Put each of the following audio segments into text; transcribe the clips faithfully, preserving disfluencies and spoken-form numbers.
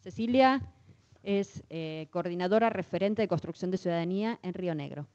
Cecilia es eh, coordinadora referente de construcción de ciudadanía en Río Negro.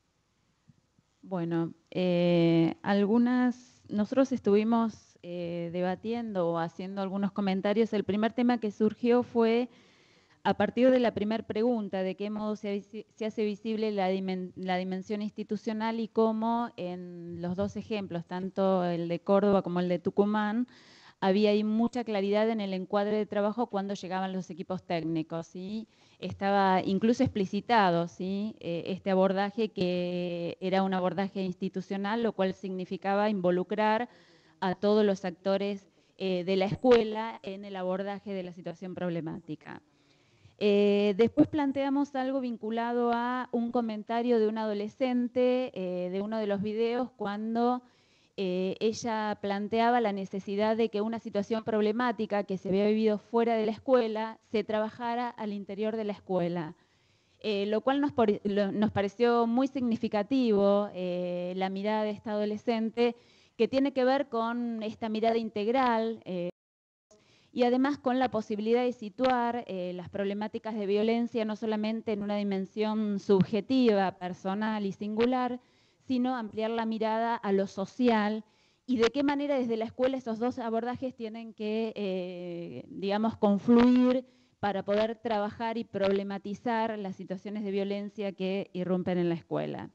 Bueno, eh, algunas, nosotros estuvimos eh, debatiendo o haciendo algunos comentarios. El primer tema que surgió fue a partir de la primera pregunta, de qué modo se, se hace visible la, dimen, la dimensión institucional y cómo en los dos ejemplos, tanto el de Córdoba como el de Tucumán, había ahí mucha claridad en el encuadre de trabajo cuando llegaban los equipos técnicos, ¿sí? Estaba incluso explicitado, ¿sí? eh, este abordaje que era un abordaje institucional, lo cual significaba involucrar a todos los actores eh, de la escuela en el abordaje de la situación problemática. Eh, después planteamos algo vinculado a un comentario de un adolescente eh, de uno de los videos cuando eh, ella planteaba la necesidad de que una situación problemática que se había vivido fuera de la escuela se trabajara al interior de la escuela. Eh, lo cual nos, por, lo, nos pareció muy significativo eh, la mirada de esta adolescente, que tiene que ver con esta mirada integral, eh, y además con la posibilidad de situar eh, las problemáticas de violencia no solamente en una dimensión subjetiva, personal y singular, sino ampliar la mirada a lo social y de qué manera desde la escuela esos dos abordajes tienen que, eh, digamos, confluir para poder trabajar y problematizar las situaciones de violencia que irrumpen en la escuela.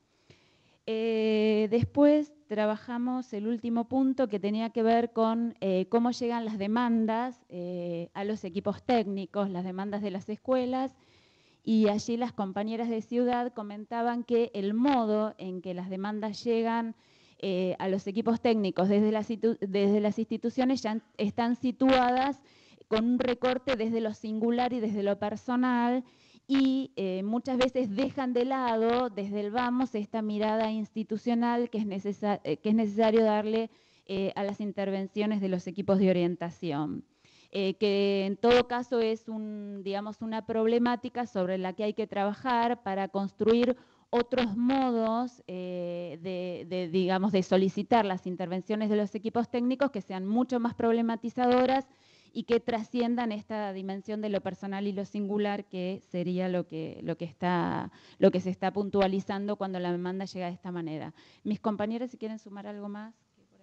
Eh, después trabajamos el último punto que tenía que ver con eh, cómo llegan las demandas eh, a los equipos técnicos, las demandas de las escuelas, y allí las compañeras de Ciudad comentaban que el modo en que las demandas llegan eh, a los equipos técnicos desde las, desde las instituciones ya están situadas con un recorte desde lo singular y desde lo personal, y eh, muchas veces dejan de lado desde el vamos esta mirada institucional que es, necesar, eh, que es necesario darle eh, a las intervenciones de los equipos de orientación. Eh, que en todo caso es un, digamos, una problemática sobre la que hay que trabajar para construir otros modos eh, de, de, digamos, de solicitar las intervenciones de los equipos técnicos que sean mucho más problematizadoras y que trasciendan esta dimensión de lo personal y lo singular, que sería lo que, lo que, está, lo que se está puntualizando cuando la demanda llega de esta manera. Mis compañeros, si quieren sumar algo más.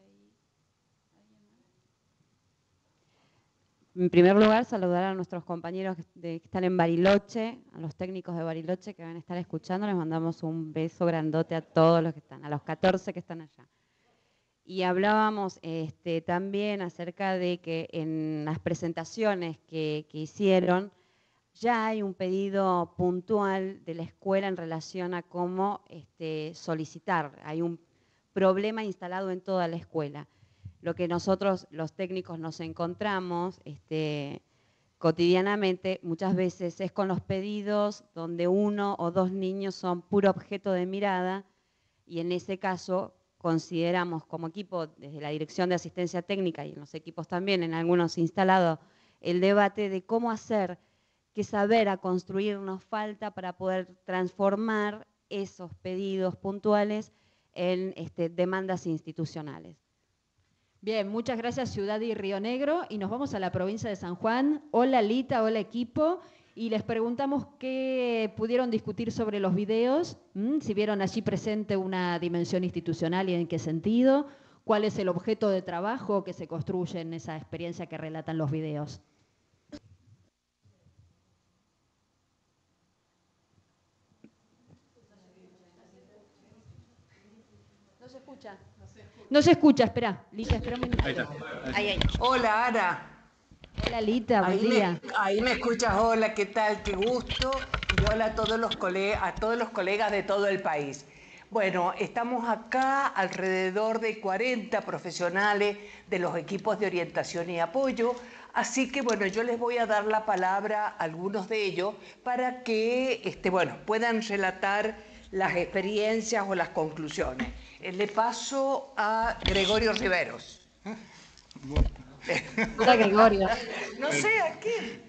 En primer lugar, saludar a nuestros compañeros de, que están en Bariloche, a los técnicos de Bariloche que van a estar escuchando. Les mandamos un beso grandote a todos los que están, a los catorce que están allá. Y hablábamos este, también acerca de que en las presentaciones que, que hicieron ya hay un pedido puntual de la escuela en relación a cómo este, solicitar. Hay un problema instalado en toda la escuela. Lo que nosotros, los técnicos, nos encontramos este, cotidianamente, muchas veces es con los pedidos donde uno o dos niños son puro objeto de mirada, y en ese caso consideramos como equipo, desde la Dirección de Asistencia Técnica y en los equipos también, en algunos instalados, el debate de cómo hacer, qué saber a construir nos falta para poder transformar esos pedidos puntuales en este, demandas institucionales. Bien, muchas gracias Ciudad y Río Negro, y nos vamos a la provincia de San Juan. Hola Lita, hola equipo, y les preguntamos qué pudieron discutir sobre los videos, ¿Mm? Si vieron allí presente una dimensión institucional y en qué sentido, cuál es el objeto de trabajo que se construye en esa experiencia que relatan los videos. No se escucha. No se escucha, espera, Lita, espera un minuto. Ahí está. Ahí, ahí. Hola, Ana. Hola, Lita, buen ahí día. Me, ahí me escuchas, hola, ¿qué tal? Qué gusto. Y hola a todos los colegas, a todos los colegas de todo el país. Bueno, estamos acá alrededor de cuarenta profesionales de los equipos de orientación y apoyo, así que bueno, yo les voy a dar la palabra a algunos de ellos para que este, bueno, puedan relatar las experiencias o las conclusiones. Le paso a Gregorio Riveros. Hola, Gregorio. No sé a quién.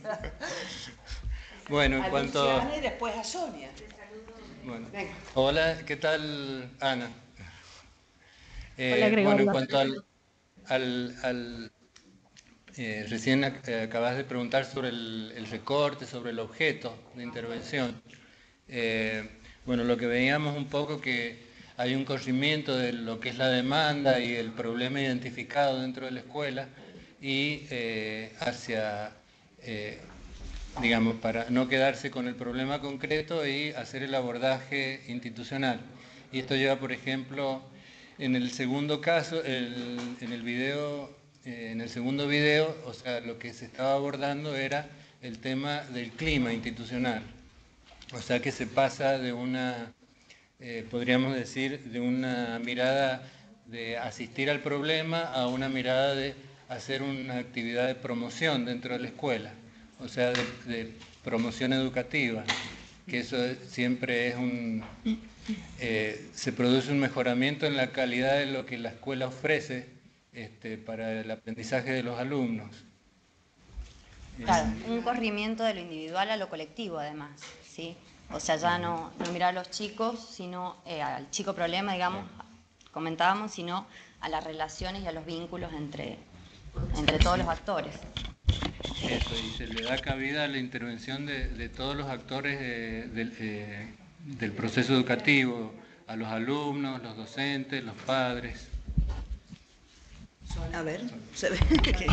Bueno, en a cuanto... Luciana y después a Sonia. Bueno. Hola, ¿qué tal, Ana? Eh, Hola, Gregorio. bueno, en cuanto al, al, al, eh, recién ac eh, acabas de preguntar sobre el, el recorte, sobre el objeto de intervención. Eh, bueno, lo que veíamos un poco que hay un corrimiento de lo que es la demanda y el problema identificado dentro de la escuela y eh, hacia, eh, digamos, para no quedarse con el problema concreto y hacer el abordaje institucional. Y esto lleva, por ejemplo, en el segundo caso, el, en el video, eh, en el segundo video, o sea, lo que se estaba abordando era el tema del clima institucional. O sea que se pasa de una, eh, podríamos decir, de una mirada de asistir al problema a una mirada de hacer una actividad de promoción dentro de la escuela, o sea, de, de promoción educativa, que eso siempre es un... Eh, se produce un mejoramiento en la calidad de lo que la escuela ofrece este, para el aprendizaje de los alumnos. Claro, un corrimiento de lo individual a lo colectivo, además, ¿sí? O sea, ya no, no mirar a los chicos, sino eh, al chico problema, digamos, comentábamos, sino a las relaciones y a los vínculos entre, entre todos los actores. Eso, y se le da cabida a la intervención de, de todos los actores eh, del, eh, del proceso educativo, a los alumnos, los docentes, los padres. A ver, se ve que...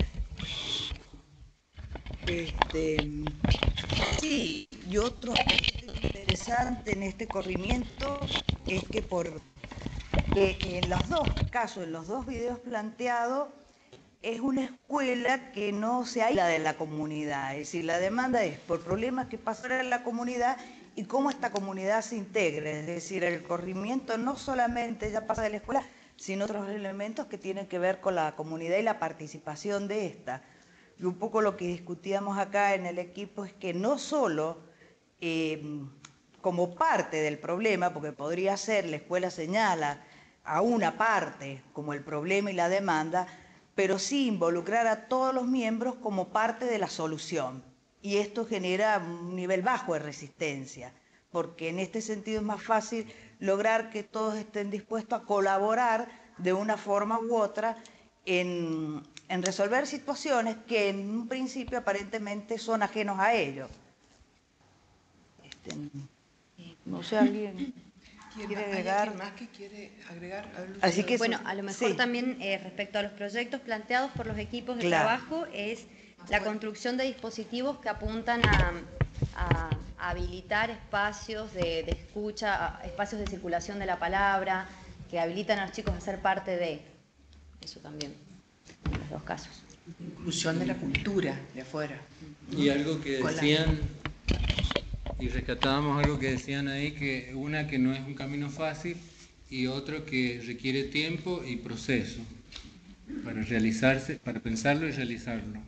Este, sí, y otro aspecto interesante en este corrimiento es que por que en los dos casos, en los dos videos planteados, es una escuela que no se aísla de la comunidad, es decir, la demanda es por problemas que pasan en la comunidad y cómo esta comunidad se integra, es decir, el corrimiento no solamente ya pasa de la escuela, sino otros elementos que tienen que ver con la comunidad y la participación de esta. Y un poco lo que discutíamos acá en el equipo es que no solo eh, como parte del problema, porque podría ser, la escuela señala a una parte como el problema y la demanda, pero sí involucrar a todos los miembros como parte de la solución. Y esto genera un nivel bajo de resistencia, porque en este sentido es más fácil lograr que todos estén dispuestos a colaborar de una forma u otra en, en resolver situaciones que en un principio aparentemente son ajenos a ellos. Este, no sé, alguien quiere agregar. ¿Hay alguien más que quiere agregar? Así que bueno, a lo mejor sí. también eh, respecto a los proyectos planteados por los equipos de Claro. trabajo es la construcción de dispositivos que apuntan a, a, a habilitar espacios de, de escucha, espacios de circulación de la palabra, que habilitan a los chicos a ser parte de eso también, en los dos casos. Inclusión de la cultura de afuera. Y algo que decían, y rescatábamos algo que decían ahí, que una que no es un camino fácil y otro que requiere tiempo y proceso para realizarse, para pensarlo y realizarlo.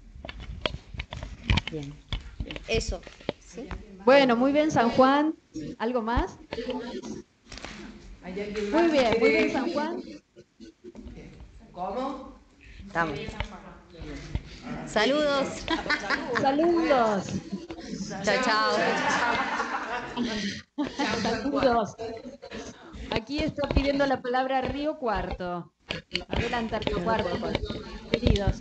Bien. Eso. ¿Sí? Bueno, muy bien, San Juan. ¿Algo más? Muy bien, muy bien, San Juan. ¿Cómo? Estamos. Saludos. Saludos. Chao, chao. Saludos. Aquí está pidiendo la palabra Río Cuarto. Adelante, Río Cuarto, queridos.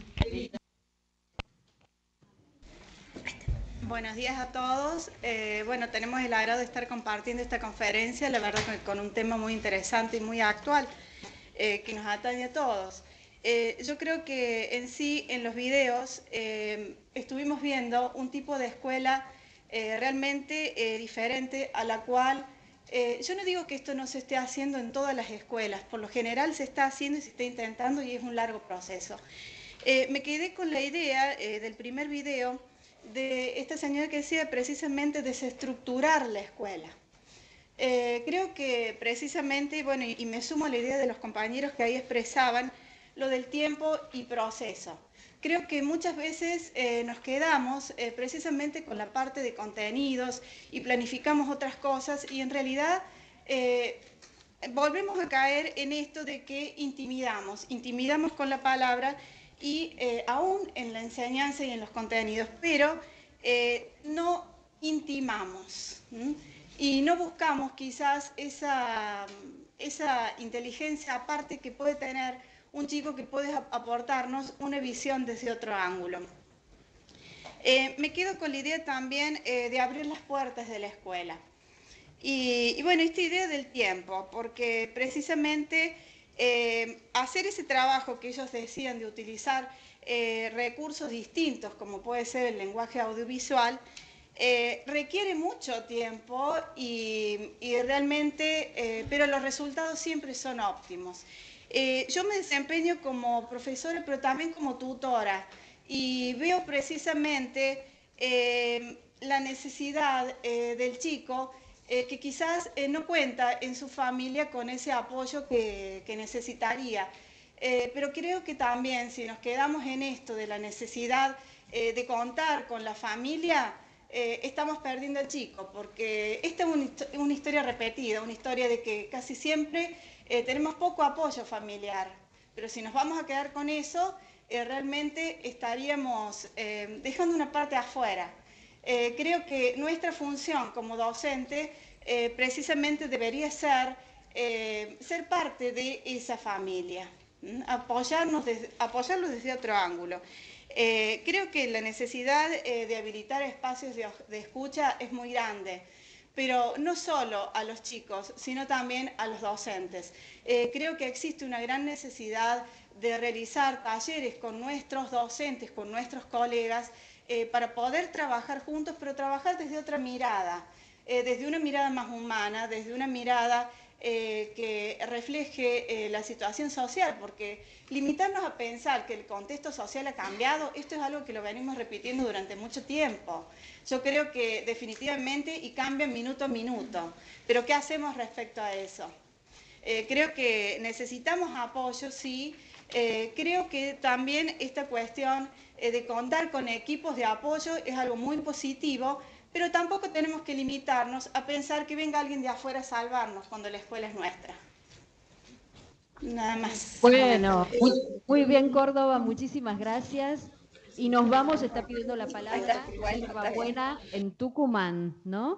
Buenos días a todos. Eh, bueno, tenemos el agrado de estar compartiendo esta conferencia, la verdad que con un tema muy interesante y muy actual eh, que nos atañe a todos. Eh, yo creo que en sí, en los videos, eh, estuvimos viendo un tipo de escuela eh, realmente eh, diferente a la cual, eh, yo no digo que esto no se esté haciendo en todas las escuelas, por lo general se está haciendo y se está intentando y es un largo proceso. Eh, me quedé con la idea eh, del primer video de esta señora que decía precisamente desestructurar la escuela. Eh, creo que precisamente, bueno, y, y me sumo a la idea de los compañeros que ahí expresaban lo del tiempo y proceso. Creo que muchas veces eh, nos quedamos eh, precisamente con la parte de contenidos y planificamos otras cosas y en realidad eh, volvemos a caer en esto de que intimidamos, intimidamos con la palabra y eh, aún en la enseñanza y en los contenidos, pero eh, no intimamos ¿m? y no buscamos quizás esa, esa inteligencia aparte que puede tener un chico que puede aportarnos una visión desde otro ángulo. Eh, me quedo con la idea también eh, de abrir las puertas de la escuela. Y, y bueno, esta idea del tiempo, porque precisamente eh, hacer ese trabajo que ellos decían de utilizar eh, recursos distintos, como puede ser el lenguaje audiovisual, eh, requiere mucho tiempo y, y realmente, eh, pero los resultados siempre son óptimos. Eh, yo me desempeño como profesora, pero también como tutora, y veo precisamente eh, la necesidad eh, del chico eh, que quizás eh, no cuenta en su familia con ese apoyo que, que necesitaría. Eh, pero creo que también si nos quedamos en esto de la necesidad eh, de contar con la familia, eh, estamos perdiendo al chico, porque esta es una, una historia repetida, una historia de que casi siempre eh, tenemos poco apoyo familiar, pero si nos vamos a quedar con eso, eh, realmente estaríamos eh, dejando una parte afuera. Eh, creo que nuestra función como docente eh, precisamente debería ser eh, ser parte de esa familia, ¿m? apoyarnos desde, apoyarlos desde otro ángulo. Eh, creo que la necesidad eh, de habilitar espacios de, de escucha es muy grande, pero no solo a los chicos, sino también a los docentes. Eh, creo que existe una gran necesidad de realizar talleres con nuestros docentes, con nuestros colegas, eh, para poder trabajar juntos, pero trabajar desde otra mirada, eh, desde una mirada más humana, desde una mirada eh, que refleje eh, la situación social, porque limitarnos a pensar que el contexto social ha cambiado, esto es algo que lo venimos repitiendo durante mucho tiempo. Yo creo que definitivamente y cambia minuto a minuto, pero ¿qué hacemos respecto a eso? Eh, creo que necesitamos apoyo, sí. Eh, creo que también esta cuestión eh, de contar con equipos de apoyo es algo muy positivo, pero tampoco tenemos que limitarnos a pensar que venga alguien de afuera a salvarnos cuando la escuela es nuestra. Nada más. Bueno, muy, muy bien, Córdoba, muchísimas gracias. Y nos vamos, está pidiendo la palabra Elba Buena en Tucumán, ¿no?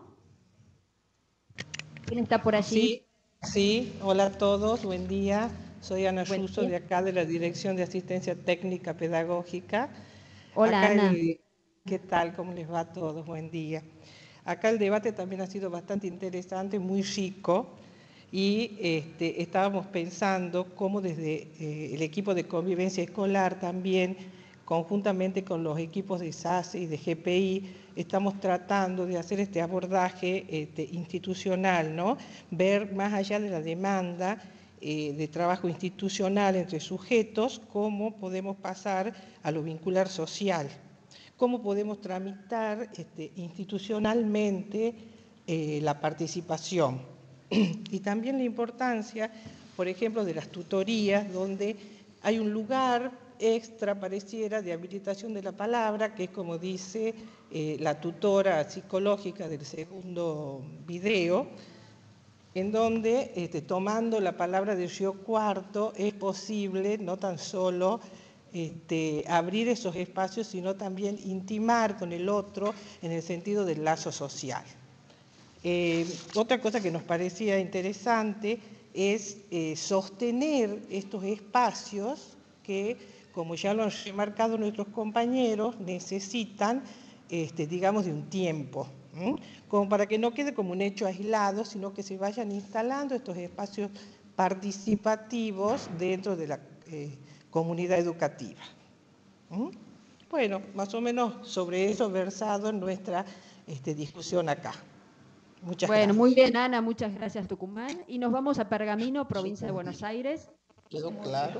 ¿Quién está por allí? Sí, sí, hola a todos, buen día. Soy Ana Yuso, de acá de la Dirección de Asistencia Técnica Pedagógica. Hola, acá Ana. El, ¿Qué tal? ¿Cómo les va a todos? Buen día. Acá el debate también ha sido bastante interesante, muy rico, y este, estábamos pensando cómo desde eh, el equipo de convivencia escolar también, conjuntamente con los equipos de S A S y de G P I, estamos tratando de hacer este abordaje este, institucional, ¿no? Ver más allá de la demanda eh, de trabajo institucional entre sujetos, cómo podemos pasar a lo vincular social, cómo podemos tramitar este, institucionalmente eh, la participación. Y también la importancia, por ejemplo, de las tutorías, donde hay un lugar extra, pareciera, de habilitación de la palabra, que es como dice eh, la tutora psicológica del segundo video, en donde, este, tomando la palabra de Río Cuarto, es posible no tan solo este, abrir esos espacios, sino también intimar con el otro en el sentido del lazo social. Eh, otra cosa que nos parecía interesante es eh, sostener estos espacios que, como ya lo han remarcado nuestros compañeros, necesitan, este, digamos, de un tiempo, ¿m? como para que no quede como un hecho aislado, sino que se vayan instalando estos espacios participativos dentro de la eh, comunidad educativa. ¿m? Bueno, más o menos sobre eso versado en nuestra este, discusión acá. Muchas bueno, gracias. muy bien, Ana, muchas gracias, Tucumán. Y nos vamos a Pergamino, provincia de Buenos Aires. ¿Quedó claro?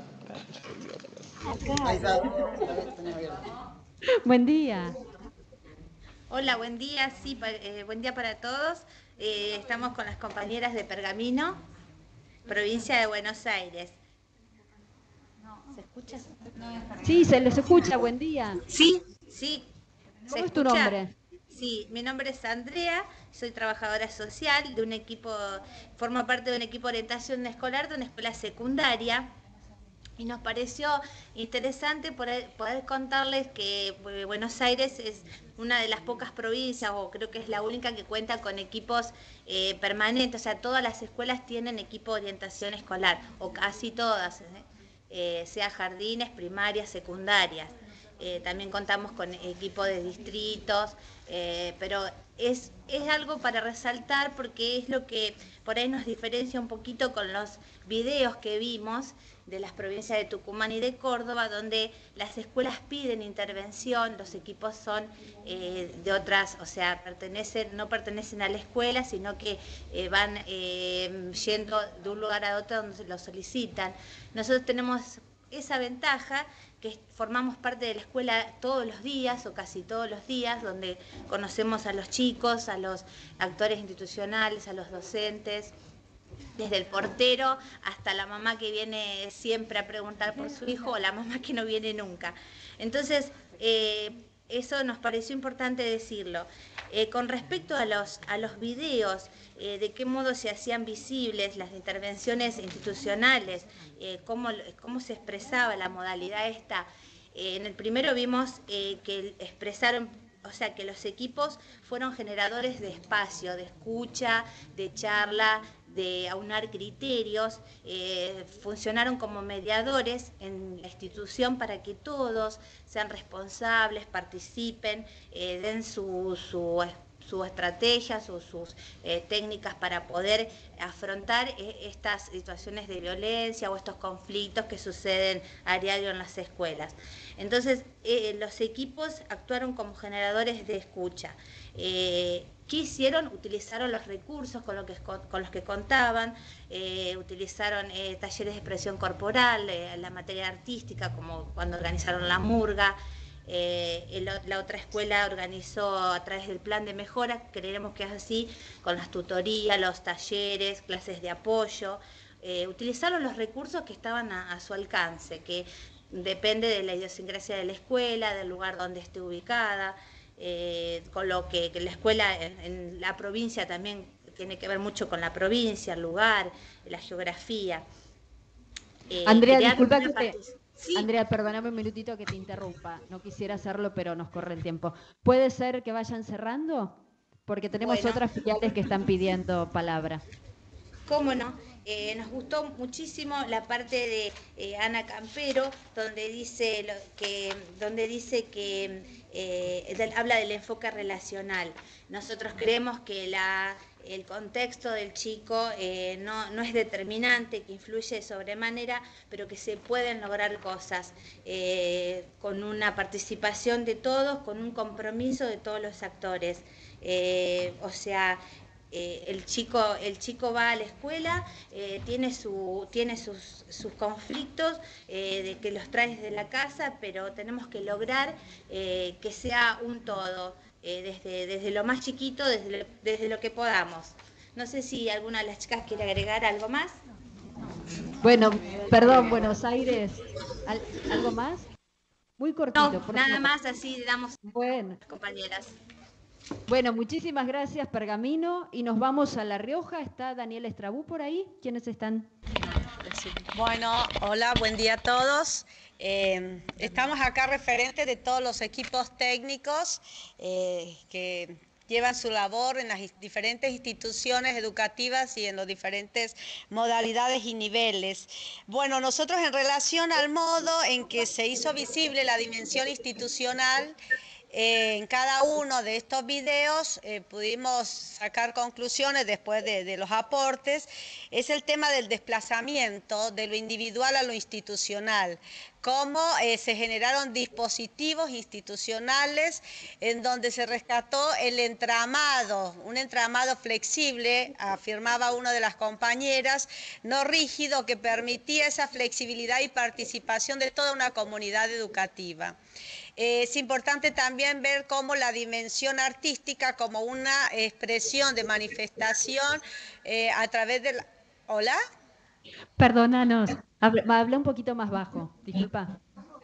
Buen día. Hola, buen día, sí, eh, buen día para todos. Eh, estamos con las compañeras de Pergamino, provincia de Buenos Aires. ¿Se escucha? Sí, se les escucha, buen día. Sí, sí. ¿Cómo es tu nombre? Sí, mi nombre es Andrea, soy trabajadora social de un equipo, formo parte de un equipo de orientación escolar de una escuela secundaria. Y nos pareció interesante poder, poder contarles que Buenos Aires es una de las pocas provincias, o creo que es la única que cuenta con equipos eh, permanentes, o sea, todas las escuelas tienen equipo de orientación escolar, o casi todas. ¿eh? eh, sea jardines, primarias, secundarias. Eh, también contamos con equipo de distritos, eh, pero es, es algo para resaltar porque es lo que por ahí nos diferencia un poquito con los videos que vimos de las provincias de Tucumán y de Córdoba, donde las escuelas piden intervención, los equipos son eh, de otras, o sea, pertenecen, no pertenecen a la escuela, sino que eh, van eh, yendo de un lugar a otro donde lo solicitan. Nosotros tenemos esa ventaja, que formamos parte de la escuela todos los días o casi todos los días, donde conocemos a los chicos, a los actores institucionales, a los docentes, desde el portero hasta la mamá que viene siempre a preguntar por su hijo o la mamá que no viene nunca. Entonces, eh, eso nos pareció importante decirlo. Eh, con respecto a los, a los videos, eh, de qué modo se hacían visibles las intervenciones institucionales, eh, cómo, cómo se expresaba la modalidad esta. Eh, en el primero vimos eh, que expresaron, o sea, que los equipos fueron generadores de espacio, de escucha, de charla, de aunar criterios, eh, funcionaron como mediadores en la institución para que todos sean responsables, participen, eh, den su, su, su estrategia, su, sus eh, técnicas para poder afrontar eh, estas situaciones de violencia o estos conflictos que suceden a diario en las escuelas. Entonces, eh, los equipos actuaron como generadores de escucha. Eh, ¿Qué hicieron? Utilizaron los recursos con, lo que, con los que contaban, eh, utilizaron eh, talleres de expresión corporal, eh, la materia artística, como cuando organizaron la murga. Eh, el, la otra escuela organizó a través del plan de mejora, creemos que es así, con las tutorías, los talleres, clases de apoyo. Eh, utilizaron los recursos que estaban a, a su alcance, que depende de la idiosincrasia de la escuela, del lugar donde esté ubicada. Eh, con lo que, que la escuela en, en la provincia también tiene que ver mucho con la provincia, el lugar, la geografía. Eh, Andrea, disculpa que te... ¿Sí? Andrea, perdóname un minutito que te interrumpa. No quisiera hacerlo, pero nos corre el tiempo. ¿Puede ser que vayan cerrando? Porque tenemos bueno. otras filiales que están pidiendo palabra. ¿Cómo no? Eh, nos gustó muchísimo la parte de eh, Ana Campero, donde dice lo, que, donde dice que eh, del, habla del enfoque relacional. Nosotros creemos que la, el contexto del chico eh, no, no es determinante, que influye sobremanera, pero que se pueden lograr cosas eh, con una participación de todos, con un compromiso de todos los actores. Eh, o sea, Eh, el chico el chico va a la escuela, eh, tiene su tiene sus, sus conflictos eh, de que los trae desde la casa, pero tenemos que lograr eh, que sea un todo, eh, desde, desde lo más chiquito, desde lo, desde lo que podamos. No sé si alguna de las chicas quiere agregar algo más. Bueno, perdón, Buenos Aires, ¿Al, ¿algo más? Muy cortito. No, nada más, así damos bueno. compañeras. Bueno, muchísimas gracias, Pergamino. Y nos vamos a La Rioja. ¿Está Daniel Estrabú por ahí? ¿Quiénes están? Bueno, hola, buen día a todos. Eh, estamos acá referentes de todos los equipos técnicos eh, que llevan su labor en las diferentes instituciones educativas y en las diferentes modalidades y niveles. Bueno, nosotros en relación al modo en que se hizo visible la dimensión institucional, Eh, en cada uno de estos videos eh, pudimos sacar conclusiones después de, de los aportes. Es el tema del desplazamiento de lo individual a lo institucional, cómo eh, se generaron dispositivos institucionales en donde se rescató el entramado, un entramado flexible, afirmaba una de las compañeras, no rígido, que permitía esa flexibilidad y participación de toda una comunidad educativa. Eh, es importante también ver cómo la dimensión artística como una expresión de manifestación eh, a través de la... ¿Hola? Perdónanos, habla, habla un poquito más bajo, disculpa.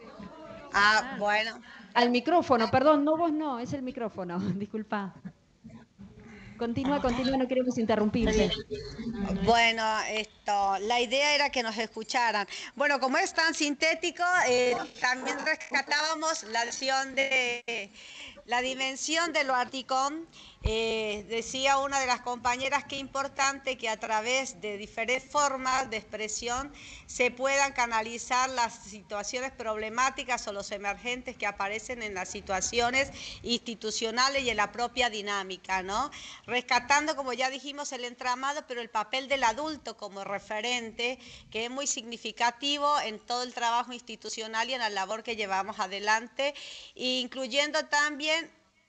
Ah, bueno. Al micrófono, perdón, no vos no, es el micrófono, disculpa. Continúa, continúa, no queremos interrumpirte. Bueno, esto, la idea era que nos escucharan. Bueno, como es tan sintético, eh, también rescatábamos la acción de la dimensión de lo Articom. Eh, decía una de las compañeras que es importante que a través de diferentes formas de expresión se puedan canalizar las situaciones problemáticas o los emergentes que aparecen en las situaciones institucionales y en la propia dinámica, ¿no? Rescatando, como ya dijimos, el entramado, pero el papel del adulto como referente, que es muy significativo en todo el trabajo institucional y en la labor que llevamos adelante, incluyendo también...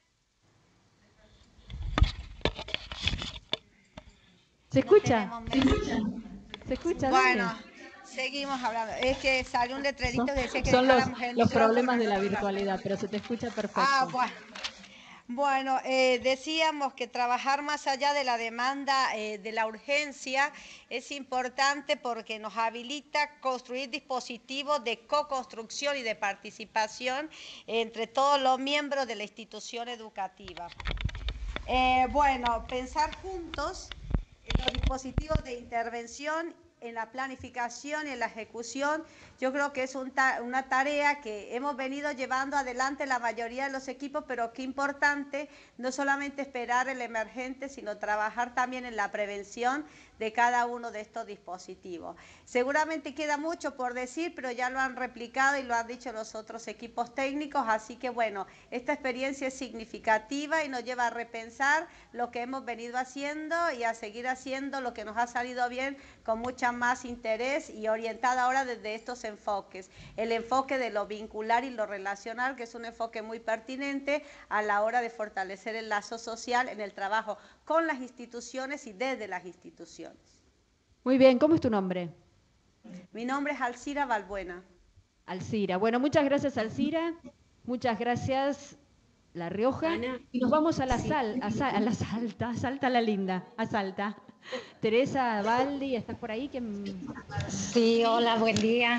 ¿Se escucha? ¿Se escucha? Bueno, Dale. seguimos hablando. Es que salió un letrerito Son, que decía que son los, dejáramos el los micrófono. problemas de la virtualidad, pero se te escucha perfecto. Ah, bueno. Bueno, eh, decíamos que trabajar más allá de la demanda, eh, de la urgencia, es importante porque nos habilita construir dispositivos de co-construcción y de participación entre todos los miembros de la institución educativa. Eh, bueno, pensar juntos en los dispositivos de intervención, en la planificación y en la ejecución, yo creo que es un ta una tarea que hemos venido llevando adelante la mayoría de los equipos, pero qué importante no solamente esperar el emergente, sino trabajar también en la prevención de cada uno de estos dispositivos. Seguramente queda mucho por decir, pero ya lo han replicado y lo han dicho los otros equipos técnicos, así que bueno, esta experiencia es significativa y nos lleva a repensar lo que hemos venido haciendo y a seguir haciendo lo que nos ha salido bien con mucha más interés y orientada ahora desde estos enfoques. El enfoque de lo vincular y lo relacional, que es un enfoque muy pertinente a la hora de fortalecer el lazo social en el trabajo con las instituciones y desde las instituciones. Muy bien, ¿cómo es tu nombre? Mi nombre es Alcira Balbuena. Alcira. Bueno, muchas gracias, Alcira. Muchas gracias, La Rioja. Ana. Y nos vamos a la Sí. sal, a, sal, a la Salta, a Salta la linda, a Salta. Teresa Baldi, ¿estás por ahí? ¿Quién... Sí, hola, buen día.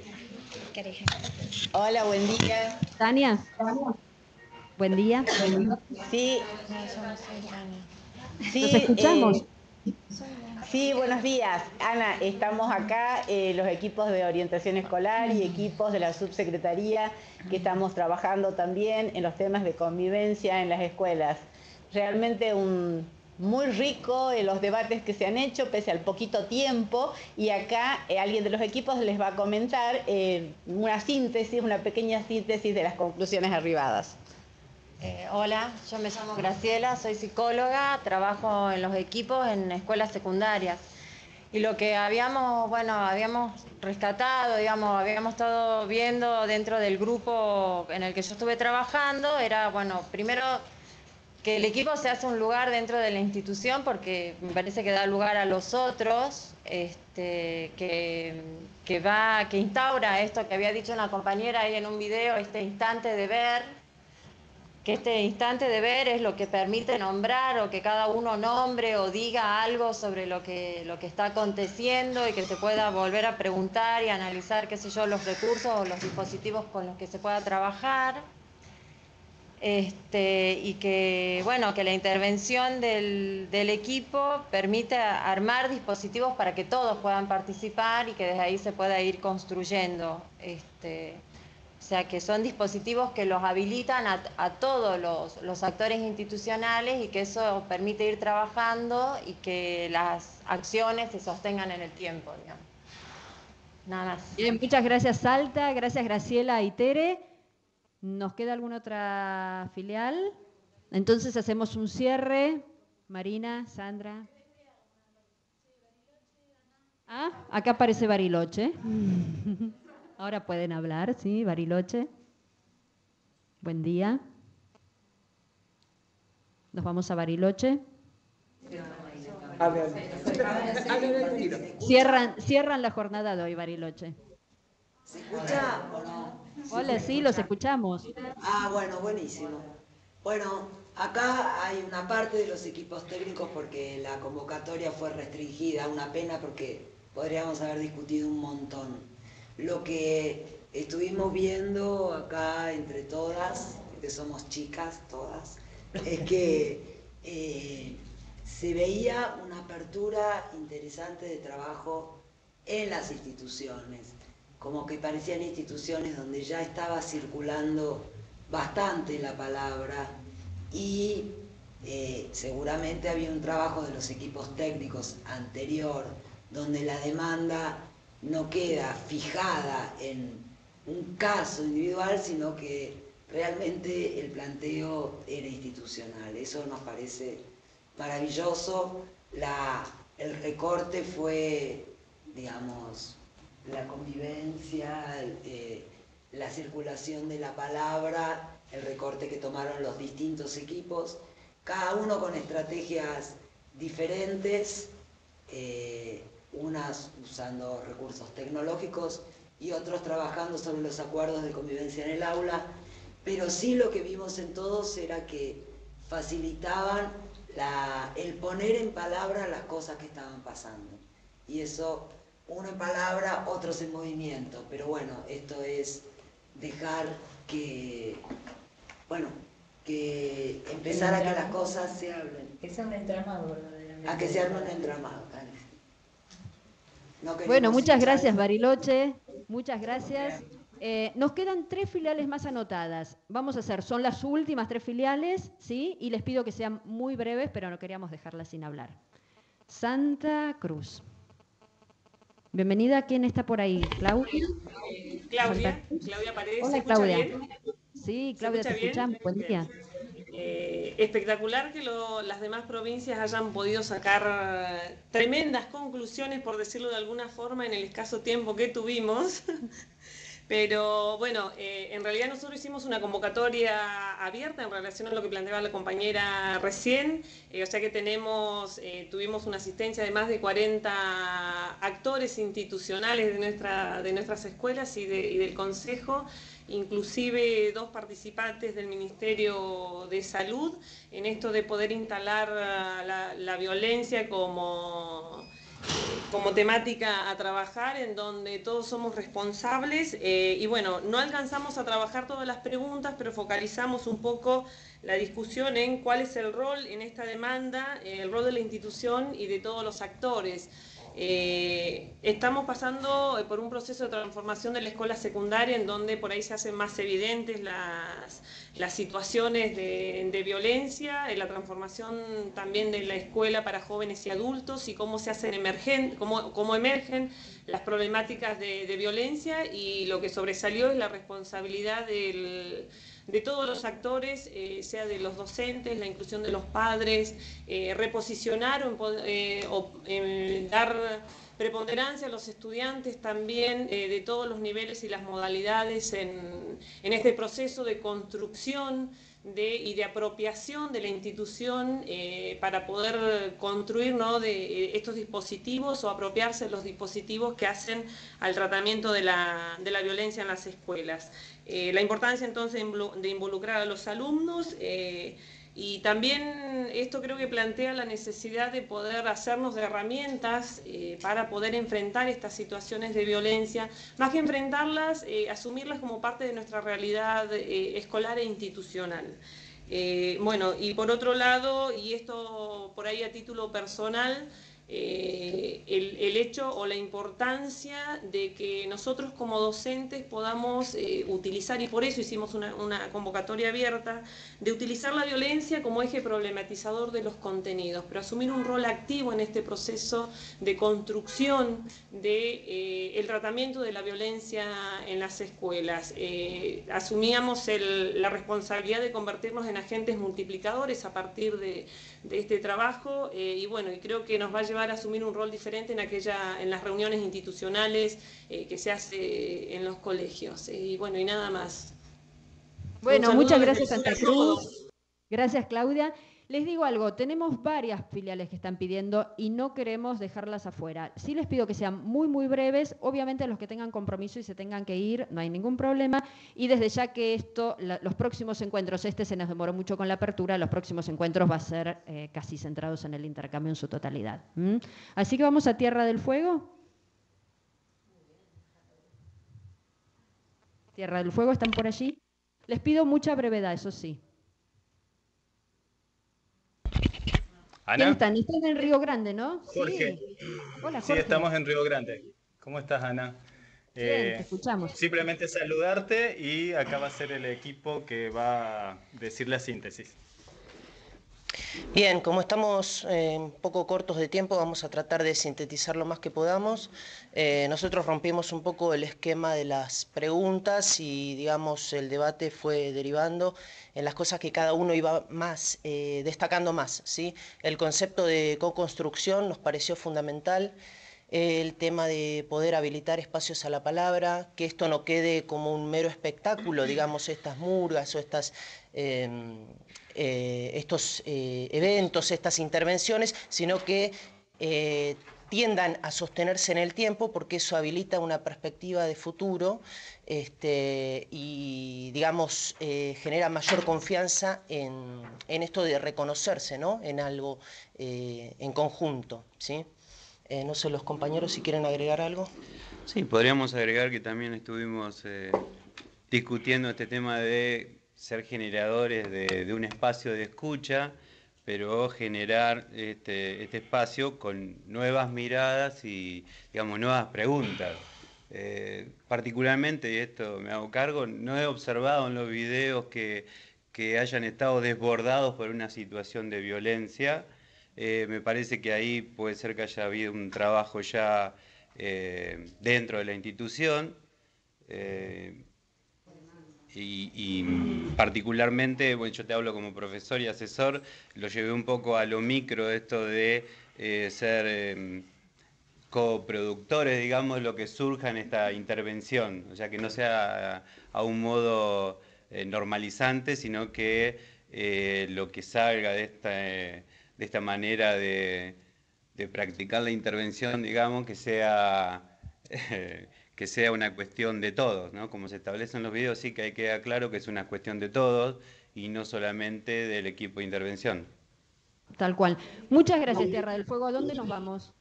Hola, buen día. Tania. Buen día. Sí. Sí, ¿Nos escuchamos? eh, sí, buenos días. Ana, estamos acá, eh, los equipos de orientación escolar y equipos de la subsecretaría que estamos trabajando también en los temas de convivencia en las escuelas. Realmente un... muy rico en los debates que se han hecho, pese al poquito tiempo, y acá eh, alguien de los equipos les va a comentar eh, una síntesis, una pequeña síntesis de las conclusiones arribadas. Eh, hola, yo me llamo Graciela, soy psicóloga, trabajo en los equipos en escuelas secundarias. Y lo que habíamos, bueno, habíamos rescatado, digamos, habíamos estado viendo dentro del grupo en el que yo estuve trabajando, era, bueno, primero que el equipo se hace un lugar dentro de la institución porque me parece que da lugar a los otros, este, que, que, va, que instaura esto que había dicho una compañera ahí en un video, este instante de ver, que este instante de ver es lo que permite nombrar o que cada uno nombre o diga algo sobre lo que, lo que está aconteciendo y que se pueda volver a preguntar y analizar, qué sé yo, los recursos o los dispositivos con los que se pueda trabajar. Este, y que, bueno, que la intervención del, del equipo permite armar dispositivos para que todos puedan participar y que desde ahí se pueda ir construyendo. Este, o sea, que son dispositivos que los habilitan a, a todos los, los actores institucionales y que eso permite ir trabajando y que las acciones se sostengan en el tiempo, digamos. Nada más. Bien, muchas gracias, Salta. Gracias, Graciela y Tere. ¿Nos queda alguna otra filial? Entonces hacemos un cierre. Marina, Sandra. Ah, acá aparece Bariloche. Ahora pueden hablar, sí, Bariloche. Buen día. Nos vamos a Bariloche. Cierran, cierran la jornada de hoy, Bariloche. ¿Se escucha o no? Hola, sí, los escuchamos. Ah, bueno, buenísimo. Bueno, acá hay una parte de los equipos técnicos porque la convocatoria fue restringida, una pena porque podríamos haber discutido un montón. Lo que estuvimos viendo acá entre todas, que somos chicas todas, es que eh, se veía una apertura interesante de trabajo en las instituciones, como que parecían instituciones donde ya estaba circulando bastante la palabra y eh, seguramente había un trabajo de los equipos técnicos anterior, donde la demanda no queda fijada en un caso individual, sino que realmente el planteo era institucional. Eso nos parece maravilloso. La, el recorte fue, digamos, la convivencia, eh, la circulación de la palabra, el recorte que tomaron los distintos equipos, cada uno con estrategias diferentes, eh, unas usando recursos tecnológicos y otros trabajando sobre los acuerdos de convivencia en el aula, pero sí lo que vimos en todos era que facilitaban la, el poner en palabra las cosas que estaban pasando. Y eso, uno en palabra, otros en movimiento, pero bueno, esto es dejar que, bueno, que empezar a que las cosas se hablen. Que sea un entramado verdaderamente. A que se arme un entramado. No bueno, muchas gracias Bariloche, muchas gracias. Eh, nos quedan tres filiales más anotadas. Vamos a hacer, son las últimas tres filiales, ¿sí? Y les pido que sean muy breves, pero no queríamos dejarlas sin hablar. Santa Cruz. Bienvenida, ¿quién está por ahí? ¿Claudia? Eh, Claudia, Claudia Paredes. Hola, ¿Se escucha Claudia. bien? Sí, Claudia, ¿Se te escucha escuchamos. Buen día. Eh, espectacular que lo- las demás provincias hayan podido sacar eh, tremendas conclusiones, por decirlo de alguna forma, en el escaso tiempo que tuvimos. Pero bueno, eh, en realidad nosotros hicimos una convocatoria abierta en relación a lo que planteaba la compañera recién, eh, o sea que tenemos, eh, tuvimos una asistencia de más de cuarenta actores institucionales de, nuestra, de nuestras escuelas y, de, y del Consejo, inclusive dos participantes del Ministerio de Salud, en esto de poder instalar uh, la, la violencia como... como temática a trabajar, en donde todos somos responsables eh, y bueno, no alcanzamos a trabajar todas las preguntas, pero focalizamos un poco la discusión en cuál es el rol en esta demanda, eh, el rol de la institución y de todos los actores. Eh, estamos pasando por un proceso de transformación de la escuela secundaria en donde por ahí se hacen más evidentes las, las situaciones de, de violencia, en la transformación también de la escuela para jóvenes y adultos y cómo se hacen emergen, cómo, cómo emergen las problemáticas de, de violencia, y lo que sobresalió es la responsabilidad del de todos los actores, eh, sea de los docentes, la inclusión de los padres, eh, reposicionar o, eh, o eh, dar preponderancia a los estudiantes también eh, de todos los niveles y las modalidades en, en este proceso de construcción de, y de apropiación de la institución eh, para poder construir, ¿no?, de eh, estos dispositivos o apropiarse de los dispositivos que hacen al tratamiento de la, de la violencia en las escuelas. Eh, la importancia entonces de involucrar a los alumnos eh, y también esto creo que plantea la necesidad de poder hacernos de herramientas eh, para poder enfrentar estas situaciones de violencia, más que enfrentarlas, eh, asumirlas como parte de nuestra realidad eh, escolar e institucional. Eh, bueno, y por otro lado, y esto por ahí a título personal, Eh, el, el hecho o la importancia de que nosotros como docentes podamos eh, utilizar, y por eso hicimos una, una convocatoria abierta, de utilizar la violencia como eje problematizador de los contenidos, pero asumir un rol activo en este proceso de construcción del de, eh, tratamiento de la violencia en las escuelas. Eh, asumíamos el, la responsabilidad de convertirnos en agentes multiplicadores a partir de, de este trabajo eh, y bueno, y creo que nos va a llevar a asumir un rol diferente en aquella, en las reuniones institucionales eh, que se hace en los colegios. Eh, y bueno, y nada más. Bueno, muchas gracias Santa Cruz. Gracias Claudia. Les digo algo, tenemos varias filiales que están pidiendo y no queremos dejarlas afuera. Sí les pido que sean muy, muy breves. Obviamente los que tengan compromiso y se tengan que ir, no hay ningún problema. Y desde ya que esto, la, los próximos encuentros, este se nos demoró mucho con la apertura, los próximos encuentros va a ser eh, casi centrados en el intercambio en su totalidad. ¿Mm? Así que vamos a Tierra del Fuego. Tierra del Fuego, ¿están por allí? Les pido mucha brevedad, eso sí. Ana. ¿Quién están? Están en Río Grande, ¿no? Jorge. Sí. Hola, Sí, Jorge. estamos en Río Grande. ¿Cómo estás, Ana? Bien, te escuchamos. Simplemente saludarte y acá va a ser el equipo que va a decir la síntesis. Bien, como estamos eh, un poco cortos de tiempo, vamos a tratar de sintetizar lo más que podamos. Eh, nosotros rompimos un poco el esquema de las preguntas y, digamos, el debate fue derivando en las cosas que cada uno iba más, eh, destacando más, ¿sí? El concepto de co-construcción nos pareció fundamental. El tema de poder habilitar espacios a la palabra, que esto no quede como un mero espectáculo, digamos, estas murgas o estas, eh, eh, estos eh, eventos, estas intervenciones, sino que eh, tiendan a sostenerse en el tiempo, porque eso habilita una perspectiva de futuro este, y, digamos, eh, genera mayor confianza en, en esto de reconocerse, ¿no?, en algo eh, en conjunto, ¿sí? Eh, no sé, los compañeros si quieren agregar algo. Sí, podríamos agregar que también estuvimos eh, discutiendo este tema de ser generadores de, de un espacio de escucha, pero generar este, este espacio con nuevas miradas y, digamos, nuevas preguntas. Eh, particularmente, y esto me hago cargo, no he observado en los videos que, que hayan estado desbordados por una situación de violencia. Eh, me parece que ahí puede ser que haya habido un trabajo ya eh, dentro de la institución eh, y, y particularmente, bueno, yo te hablo como profesor y asesor, lo llevé un poco a lo micro esto de eh, ser eh, coproductores, digamos, lo que surja en esta intervención, o sea, que no sea a, a un modo eh, normalizante, sino que eh, lo que salga de esta... Eh, de esta manera de, de practicar la intervención, digamos, que sea, eh, que sea una cuestión de todos, ¿no? Como se establece en los videos, sí que hay que quedar claro que es una cuestión de todos y no solamente del equipo de intervención. Tal cual. Muchas gracias, Tierra del Fuego. ¿A dónde nos vamos?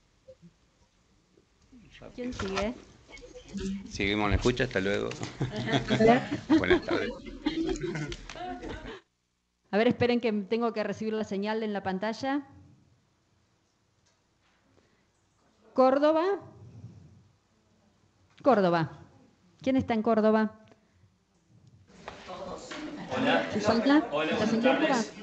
¿Quién sigue? Seguimos en la escucha, hasta luego. Buenas tardes. A ver, esperen que tengo que recibir la señal en la pantalla. Córdoba. Córdoba. ¿Quién está en Córdoba? Hola. ¿Se falta? Hola, ¿Estás en buenas Córdoba? tardes.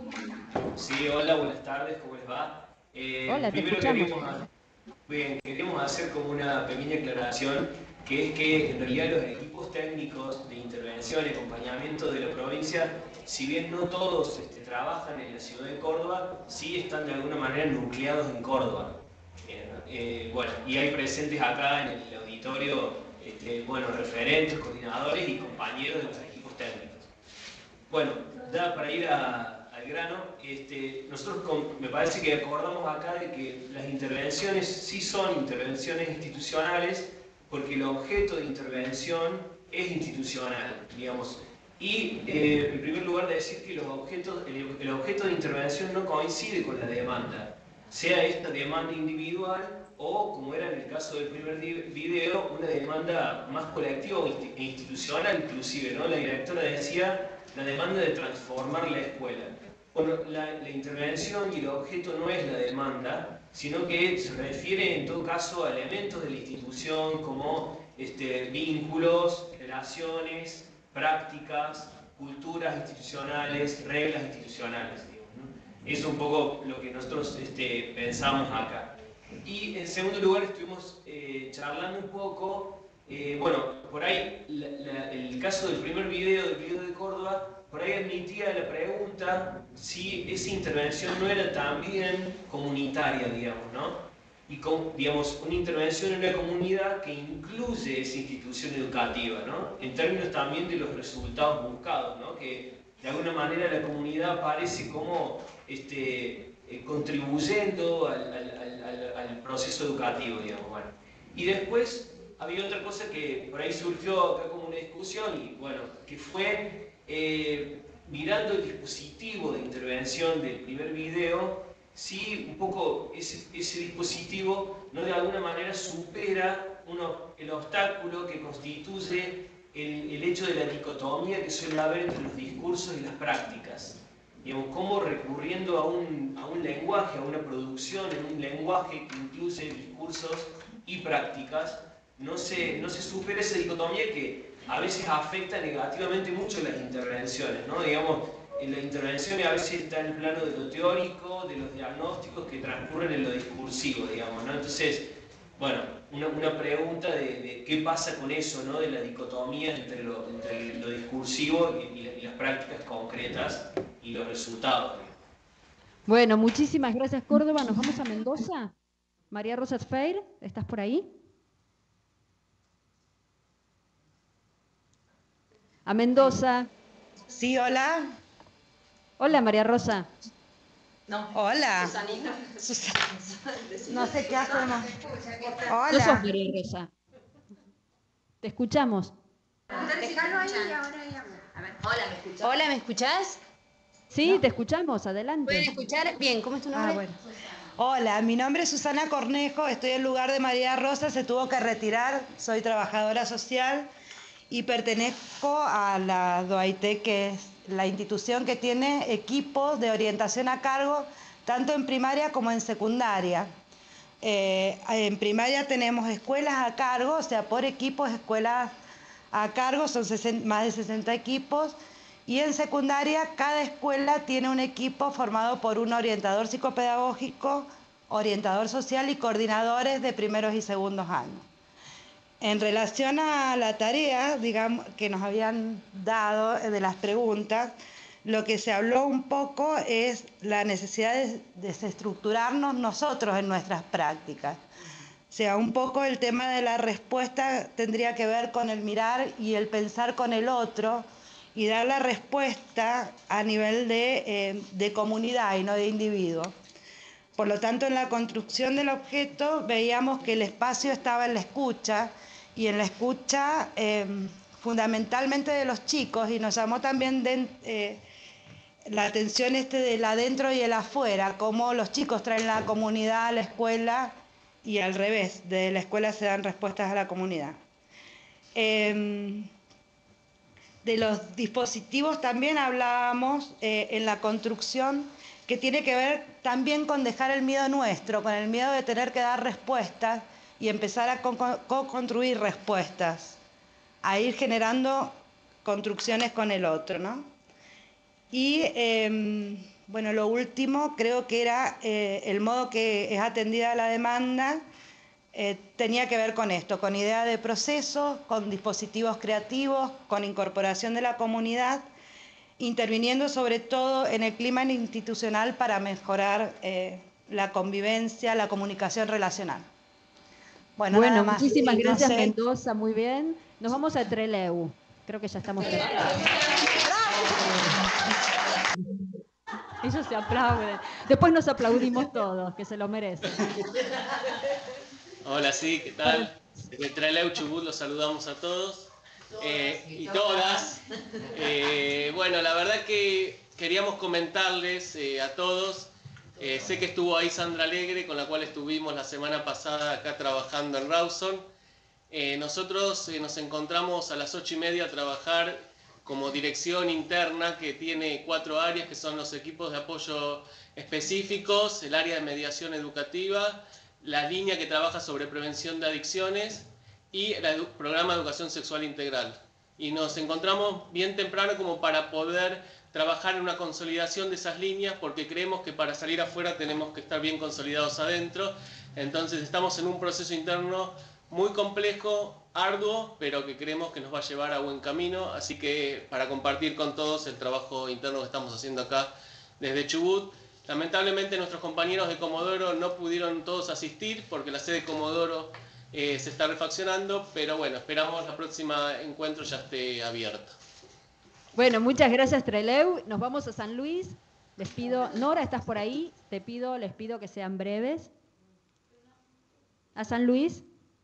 Sí, hola, buenas tardes, ¿cómo les va? Eh, Hola, te primero escuchamos. queríamos, bien, queríamos hacer como una pequeña aclaración, que es que en realidad los equipos técnicos de intervención y acompañamiento de la provincia, si bien no todos este, trabajan en la ciudad de Córdoba, sí están de alguna manera nucleados en Córdoba. Eh, eh, bueno, y hay presentes acá en el auditorio, este, bueno, referentes, coordinadores y compañeros de los equipos técnicos. Bueno, ya para ir a, al grano, este, nosotros con, me parece que acordamos acá de que las intervenciones sí son intervenciones institucionales, porque el objeto de intervención es institucional, digamos. Y eh, en primer lugar decir que los objetos, el, el objeto de intervención no coincide con la demanda, sea esta demanda individual o, como era en el caso del primer video, una demanda más colectiva e institucional inclusive, ¿no? La directora decía la demanda de transformar la escuela. Bueno, la, la intervención y el objeto no es la demanda, sino que se refiere en todo caso a elementos de la institución como este, vínculos, relaciones, prácticas, culturas institucionales, reglas institucionales. Digamos, ¿no? Eso es un poco lo que nosotros este, pensamos acá. Y en segundo lugar estuvimos eh, charlando un poco, eh, bueno, por ahí la, la, el caso del primer video, del video de Córdoba, por ahí admitía la pregunta si esa intervención no era también comunitaria, digamos, ¿no? Y con, digamos, una intervención en una comunidad que incluye esa institución educativa, ¿no? En términos también de los resultados buscados, ¿no? Que de alguna manera la comunidad aparece como este, eh, contribuyendo al, al, al, al proceso educativo, digamos, bueno. Y después había otra cosa que por ahí surgió acá como una discusión y, bueno, que fue eh, mirando el dispositivo de intervención del primer video, si un poco ese, ese dispositivo no de alguna manera supera uno, el obstáculo que constituye el, el hecho de la dicotomía que suele haber entre los discursos y las prácticas. digamos, cómo recurriendo a un, a un lenguaje, a una producción, en un lenguaje que incluye discursos y prácticas, no se, no se supera esa dicotomía que a veces afecta negativamente mucho las intervenciones, ¿no? Digamos, en las intervenciones a veces está en el plano de lo teórico, de los diagnósticos que transcurren en lo discursivo, digamos, ¿no? Entonces, bueno, una, una pregunta de, de qué pasa con eso, ¿no? De la dicotomía entre lo, entre lo discursivo y, y, y las prácticas concretas y los resultados. Bueno, muchísimas gracias, Córdoba. Nos vamos a Mendoza. María Rosa Feir, ¿estás por ahí? A Mendoza. Sí, hola. Hola, María Rosa. No. Hola. Susanita. No sé qué hacemos. Hola. No sos María Rosa. Te escuchamos. Déjalo ahí y ahora ya. A ver, hola, ¿me escuchás? Hola, ¿me escuchás? Sí, ¿No? te escuchamos. Adelante. ¿Pueden escuchar? Bien, ¿cómo es tu nombre? Ah, bueno. Hola, mi nombre es Susana Cornejo, estoy en lugar de María Rosa, se tuvo que retirar, soy trabajadora social y pertenezco a la D O A I T, que es la institución que tiene equipos de orientación a cargo tanto en primaria como en secundaria. Eh, en primaria tenemos escuelas a cargo, o sea, por equipos, escuelas a cargo, son más de sesenta equipos, y en secundaria cada escuela tiene un equipo formado por un orientador psicopedagógico, orientador social y coordinadores de primeros y segundos años. En relación a la tarea, digamos, que nos habían dado de las preguntas, lo que se habló un poco es la necesidad de desestructurarnos nosotros en nuestras prácticas. O sea, un poco el tema de la respuesta tendría que ver con el mirar y el pensar con el otro y dar la respuesta a nivel de, eh, de comunidad y no de individuo. Por lo tanto, en la construcción del objeto veíamos que el espacio estaba en la escucha y en la escucha eh, fundamentalmente de los chicos, y nos llamó también de, eh, la atención este del adentro y el afuera, cómo los chicos traen la comunidad a la escuela y al revés, de la escuela se dan respuestas a la comunidad. Eh, de los dispositivos también hablábamos eh, en la construcción, que tiene que ver también con dejar el miedo nuestro, con el miedo de tener que dar respuestas y empezar a co-construir respuestas, a ir generando construcciones con el otro, ¿no? Y eh, bueno, lo último creo que era eh, el modo que es atendida la demanda, eh, tenía que ver con esto, con idea de procesos, con dispositivos creativos, con incorporación de la comunidad, interviniendo sobre todo en el clima institucional para mejorar eh, la convivencia, la comunicación relacional. Bueno, Bueno, nada más. muchísimas Sí, gracias, no sé. Mendoza, muy bien. Nos vamos a Trelew. Creo que ya estamos terminando. Ellos se aplauden. Después nos aplaudimos todos, que se lo merecen. Hola, sí, ¿qué tal? Desde Trelew, Chubut, los saludamos a todos eh, y todas. Eh, bueno, la verdad que queríamos comentarles eh, a todos, eh, sé que estuvo ahí Sandra Alegre, con la cual estuvimos la semana pasada acá trabajando en Rawson. Eh, nosotros eh, nos encontramos a las ocho y media a trabajar como dirección interna, que tiene cuatro áreas, que son los equipos de apoyo específicos, el área de mediación educativa, la línea que trabaja sobre prevención de adicciones y el edu- programa de educación sexual integral. Y nos encontramos bien temprano como para poder trabajar en una consolidación de esas líneas, porque creemos que para salir afuera tenemos que estar bien consolidados adentro. Entonces estamos en un proceso interno muy complejo, arduo, pero que creemos que nos va a llevar a buen camino. Así que para compartir con todos el trabajo interno que estamos haciendo acá desde Chubut. Lamentablemente nuestros compañeros de Comodoro no pudieron todos asistir porque la sede de Comodoro eh, se está refaccionando, pero bueno, esperamos la próxima encuentro ya esté abierto. Bueno, muchas gracias, Trelew. Nos vamos a San Luis. Les pido, Nora, ¿estás por ahí? Te pido, les pido que sean breves. ¿A San Luis?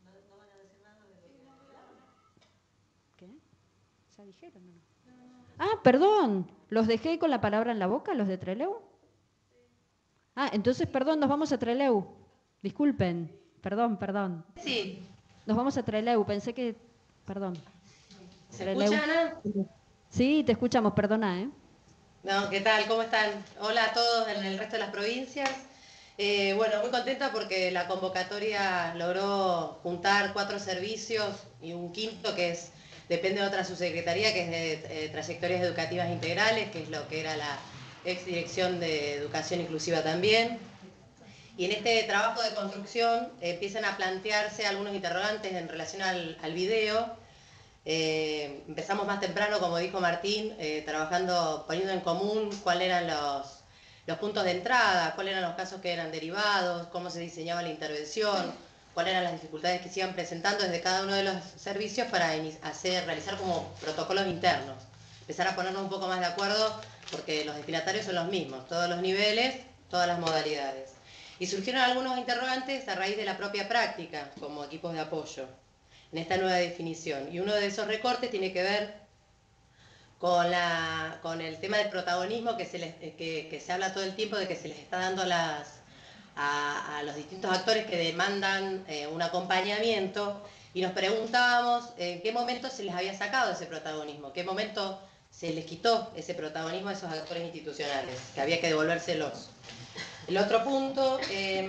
¿Qué? ¿Ya dijeron o no? Ah, perdón. ¿Los dejé con la palabra en la boca, los de Trelew? Ah, entonces, perdón, nos vamos a Trelew. Disculpen. Perdón, perdón. Sí. Nos vamos a Trelew. Pensé que... Perdón. ¿Se Trelew. escucha, Ana? Sí, te escuchamos. Perdona, ¿eh? No, ¿qué tal? ¿Cómo están? Hola a todos en el resto de las provincias. Eh, bueno, muy contenta porque la convocatoria logró juntar cuatro servicios y un quinto que es depende de otra subsecretaría, que es de eh, Trayectorias Educativas Integrales, que es lo que era la ex Dirección de Educación Inclusiva también. Y en este trabajo de construcción eh, empiezan a plantearse algunos interrogantes en relación al, al video. Eh, empezamos más temprano, como dijo Martín, eh, trabajando, poniendo en común cuáles eran los, los puntos de entrada, cuáles eran los casos que eran derivados, cómo se diseñaba la intervención, cuáles eran las dificultades que se iban presentando desde cada uno de los servicios para hacer, realizar como protocolos internos. Empezar a ponernos un poco más de acuerdo porque los destinatarios son los mismos, todos los niveles, todas las modalidades. Y surgieron algunos interrogantes a raíz de la propia práctica, como equipos de apoyo, en esta nueva definición. Y uno de esos recortes tiene que ver con, la, con el tema del protagonismo que se, les, que, que se habla todo el tiempo de que se les está dando a, las, a, a los distintos actores que demandan eh, un acompañamiento, y nos preguntábamos en qué momento se les había sacado ese protagonismo, qué momento se les quitó ese protagonismo a esos actores institucionales, que había que devolvérselos. El otro punto eh,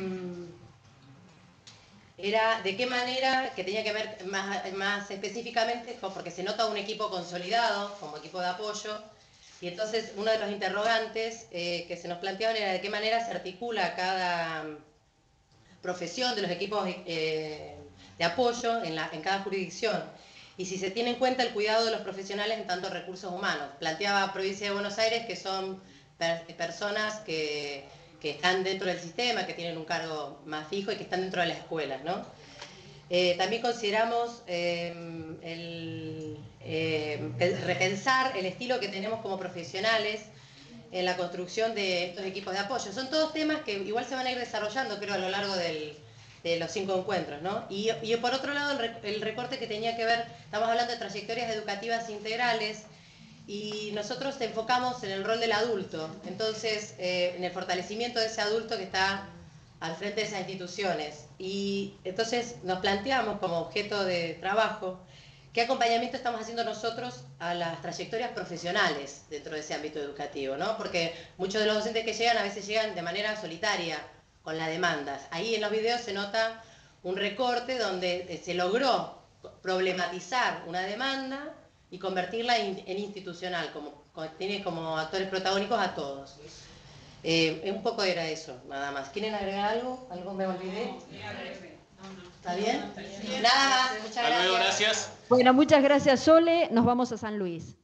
era de qué manera, que tenía que ver más, más específicamente, porque se nota un equipo consolidado como equipo de apoyo, y entonces uno de los interrogantes eh, que se nos planteaban era de qué manera se articula cada profesión de los equipos eh, de apoyo en, la, en cada jurisdicción, y si se tiene en cuenta el cuidado de los profesionales en tanto recursos humanos. Planteaba Provincia de Buenos Aires que son per, personas que... que están dentro del sistema, que tienen un cargo más fijo y que están dentro de las escuelas, ¿no? Eh, también consideramos eh, el, eh, repensar el estilo que tenemos como profesionales en la construcción de estos equipos de apoyo. Son todos temas que igual se van a ir desarrollando, creo, a lo largo del, de los cinco encuentros, ¿no? Y, y por otro lado, el, el recorte que tenía que ver, estamos hablando de trayectorias educativas integrales, y nosotros enfocamos en el rol del adulto, entonces eh, en el fortalecimiento de ese adulto que está al frente de esas instituciones. Y entonces nos planteamos como objeto de trabajo qué acompañamiento estamos haciendo nosotros a las trayectorias profesionales dentro de ese ámbito educativo, ¿no? Porque muchos de los docentes que llegan a veces llegan de manera solitaria con las demandas. Ahí en los videos se nota un recorte donde se logró problematizar una demanda y convertirla en institucional, como, como tiene como actores protagónicos a todos. Eh, un poco era eso, nada más. ¿Quieren agregar algo? ¿Algo me olvidé? ¿Está bien? Nada más, muchas gracias. Hasta luego, gracias. Bueno, muchas gracias, Sole. Nos vamos a San Luis.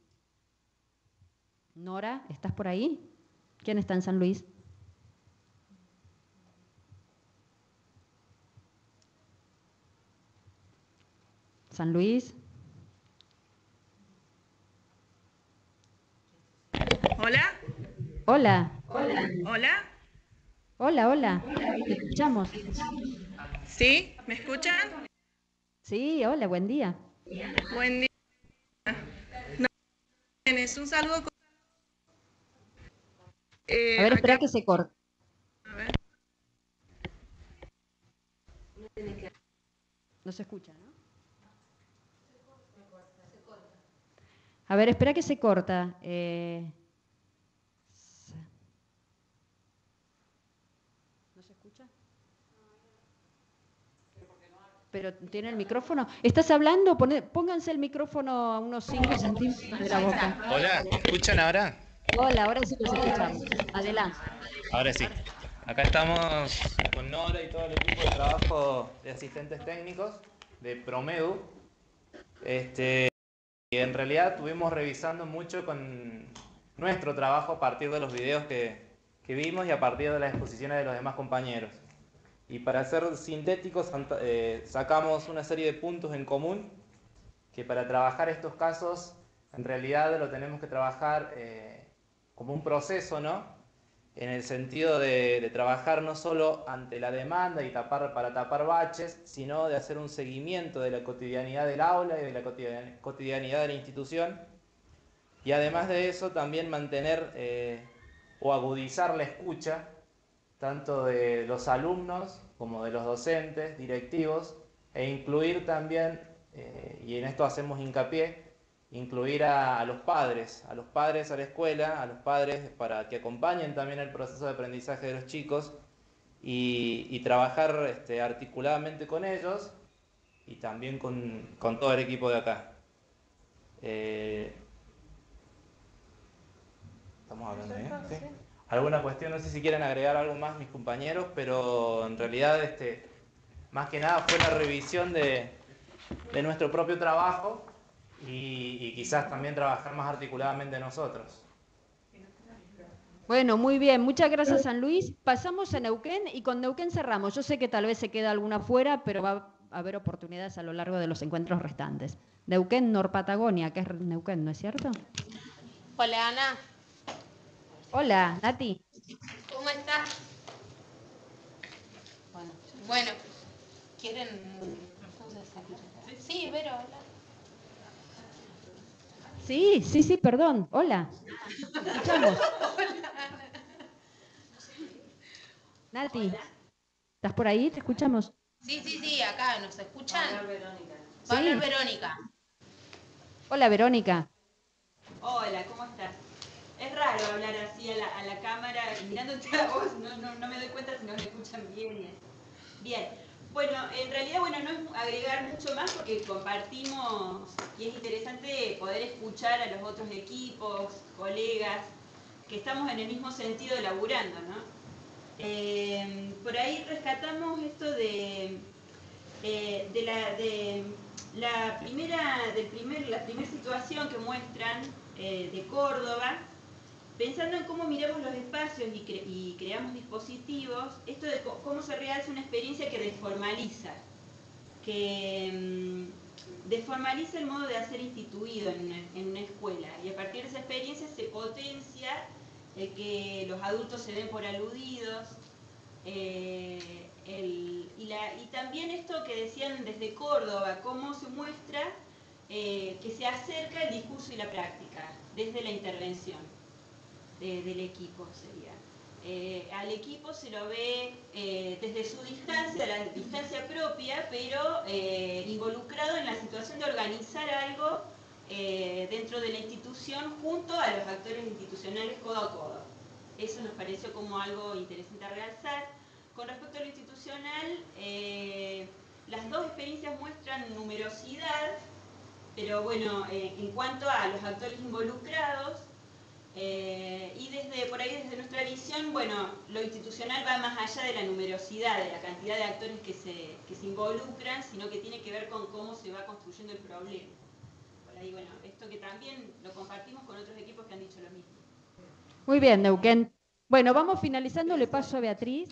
Nora, ¿estás por ahí? ¿Quién está en San Luis? San Luis. Hola. Hola. Hola. Hola. Hola, hola. Te escuchamos. ¿Sí? ¿Me escuchan? Sí, hola, buen día. Buen día. No, es un saludo. Eh, a ver, espera acá... que se corte. A ver. No se escucha, ¿no? A ver, espera que se corta. Eh... ¿No se escucha? Pero tiene el micrófono. ¿Estás hablando? Pone, pónganse el micrófono a unos cinco centímetros de la boca. Hola, ¿me escuchan ahora? Hola, ahora sí los escuchamos. Adelante. Ahora sí. Acá estamos con Nora y todo el equipo de trabajo de asistentes técnicos de Promedu. Este, y en realidad estuvimos revisando mucho con nuestro trabajo a partir de los videos que, que vimos y a partir de las exposiciones de los demás compañeros. Y para ser sintéticos, eh, sacamos una serie de puntos en común que para trabajar estos casos en realidad lo tenemos que trabajar eh, como un proceso, ¿no? En el sentido de, de trabajar no solo ante la demanda y tapar, para tapar baches, sino de hacer un seguimiento de la cotidianidad del aula y de la cotidianidad de la institución. Y además de eso también mantener eh, o agudizar la escucha tanto de los alumnos como de los docentes, directivos, e incluir también, eh, y en esto hacemos hincapié, incluir a, a los padres, a los padres a la escuela, a los padres para que acompañen también el proceso de aprendizaje de los chicos y, y trabajar este, articuladamente con ellos y también con, con todo el equipo de acá. Eh, estamos hablando bien, ¿sí? ¿Alguna cuestión? No sé si quieren agregar algo más mis compañeros, pero en realidad este, más que nada fue la revisión de, de nuestro propio trabajo y, y quizás también trabajar más articuladamente nosotros. Bueno, muy bien, muchas gracias San Luis. Pasamos a Neuquén y con Neuquén cerramos. Yo sé que tal vez se queda alguna fuera, pero va a haber oportunidades a lo largo de los encuentros restantes. Neuquén, Norpatagonia, que es Neuquén, ¿no es cierto? Hola Ana. Hola, Nati. ¿Cómo estás? Bueno, bueno, ¿quieren...? Sí, Vero, hola. Sí, sí, sí, perdón. Hola. Escuchamos. Nati, Hola. ¿Estás por ahí? ¿Te escuchamos? Sí, sí, sí, acá, ¿nos escuchan? Va a hablar Verónica. Sí. Va a hablar Verónica. Hola, Verónica. Hola, ¿cómo estás? Es raro hablar así a la, a la cámara mirándote a vos, no, no, no me doy cuenta si nos escuchan bien. y eso. Bien, bueno, en realidad bueno, no es agregar mucho más porque compartimos y es interesante poder escuchar a los otros equipos, colegas, que estamos en el mismo sentido laburando, ¿no? Eh, por ahí rescatamos esto de, eh, de, la, de la primera del primer, la primera situación que muestran eh, de Córdoba, pensando en cómo miramos los espacios y, cre y creamos dispositivos, esto de cómo se realza una experiencia que desformaliza, que mmm, desformaliza el modo de hacer instituido en una, en una escuela, y a partir de esa experiencia se potencia el que los adultos se den por aludidos, eh, el, y, la, y también esto que decían desde Córdoba, cómo se muestra eh, que se acerca el discurso y la práctica desde la intervención de, del equipo sería. Eh, al equipo se lo ve eh, desde su distancia, la distancia propia, pero eh, involucrado en la situación de organizar algo eh, dentro de la institución junto a los actores institucionales codo a codo. Eso nos pareció como algo interesante a realzar. Con respecto a lo institucional, eh, las dos experiencias muestran numerosidad, pero bueno, eh, en cuanto a los actores involucrados, Eh, y desde por ahí, desde nuestra visión, bueno, lo institucional va más allá de la numerosidad, de la cantidad de actores que se, que se involucran, sino que tiene que ver con cómo se va construyendo el problema. Por ahí, bueno, esto que también lo compartimos con otros equipos que han dicho lo mismo. Muy bien, Neuquén. Bueno, vamos finalizando, le paso a Beatriz.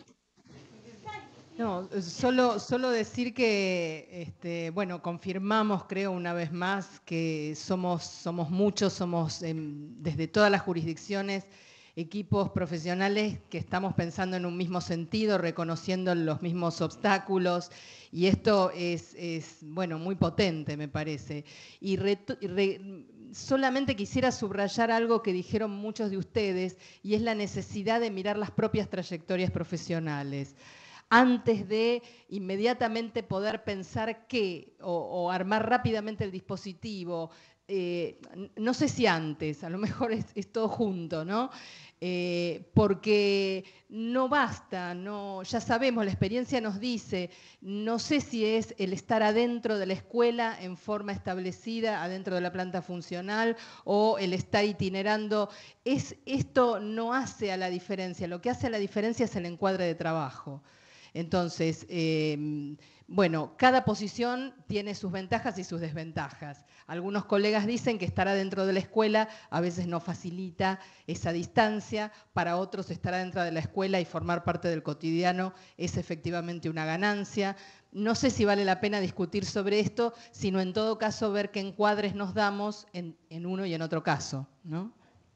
No, solo, solo decir que, este, bueno, confirmamos, creo, una vez más, que somos, somos muchos, somos eh, desde todas las jurisdicciones, equipos profesionales que estamos pensando en un mismo sentido, reconociendo los mismos obstáculos, y esto es, es bueno, muy potente, me parece. Y re, re, solamente quisiera subrayar algo que dijeron muchos de ustedes, y es la necesidad de mirar las propias trayectorias profesionales antes de inmediatamente poder pensar qué, o, o armar rápidamente el dispositivo. Eh, no sé si antes, a lo mejor es, es todo junto, ¿no? Eh, porque no basta, no, ya sabemos, la experiencia nos dice, no sé si es el estar adentro de la escuela en forma establecida, adentro de la planta funcional, o el estar itinerando. Es, esto no hace a la diferencia, lo que hace a la diferencia es el encuadre de trabajo. Entonces, eh, bueno, cada posición tiene sus ventajas y sus desventajas. Algunos colegas dicen que estar adentro de la escuela a veces no facilita esa distancia, para otros estar adentro de la escuela y formar parte del cotidiano es efectivamente una ganancia. No sé si vale la pena discutir sobre esto, sino en todo caso ver qué encuadres nos damos en, en uno y en otro caso, ¿no?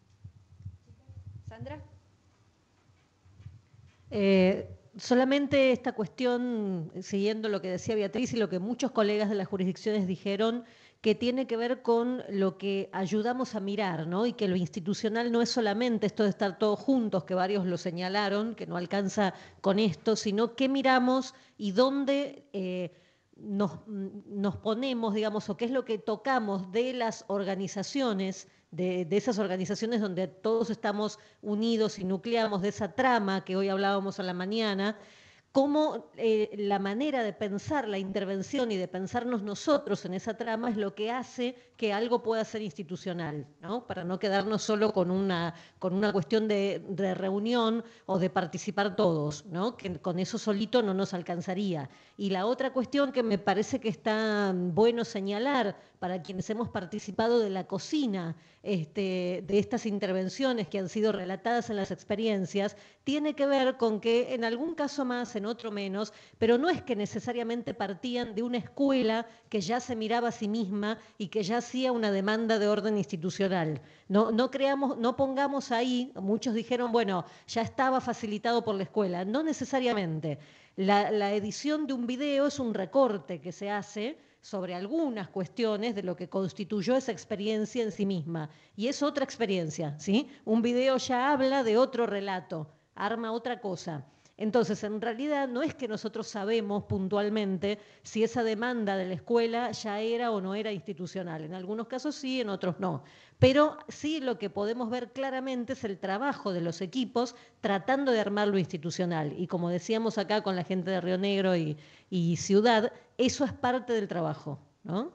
Sandra. Eh, solamente esta cuestión, siguiendo lo que decía Beatriz y lo que muchos colegas de las jurisdicciones dijeron, que tiene que ver con lo que ayudamos a mirar, ¿no? Y que lo institucional no es solamente esto de estar todos juntos, que varios lo señalaron, que no alcanza con esto, sino qué miramos y dónde eh, nos, nos ponemos, digamos, o qué es lo que tocamos de las organizaciones, de, de esas organizaciones donde todos estamos unidos y nucleamos de esa trama que hoy hablábamos a la mañana, cómo eh, la manera de pensar la intervención y de pensarnos nosotros en esa trama es lo que hace que algo pueda ser institucional, ¿no? Para no quedarnos solo con una, con una cuestión de, de reunión o de participar todos, ¿no? Que con eso solito no nos alcanzaría. Y la otra cuestión que me parece que está bueno señalar para quienes hemos participado de la cocina este, de estas intervenciones que han sido relatadas en las experiencias, tiene que ver con que en algún caso más, en otro menos, pero no es que necesariamente partían de una escuela que ya se miraba a sí misma y que ya hacía una demanda de orden institucional. No, no, creamos, no pongamos ahí, muchos dijeron, bueno, ya estaba facilitado por la escuela. No necesariamente. La, la edición de un video es un recorte que se hace sobre algunas cuestiones de lo que constituyó esa experiencia en sí misma. Y es otra experiencia, ¿sí? Un video ya habla de otro relato, arma otra cosa. Entonces, en realidad, no es que nosotros sabemos puntualmente si esa demanda de la escuela ya era o no era institucional. En algunos casos sí, en otros no. Pero sí lo que podemos ver claramente es el trabajo de los equipos tratando de armar lo institucional. Y como decíamos acá con la gente de Río Negro y, y Ciudad, eso es parte del trabajo, ¿no?